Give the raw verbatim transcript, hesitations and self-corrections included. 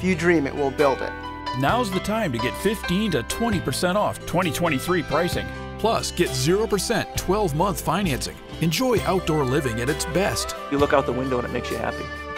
If you dream it, we'll build it. Now's the time to get fifteen to twenty percent off twenty twenty-three pricing. Plus, get zero percent twelve month financing. Enjoy outdoor living at its best. You look out the window and it makes you happy.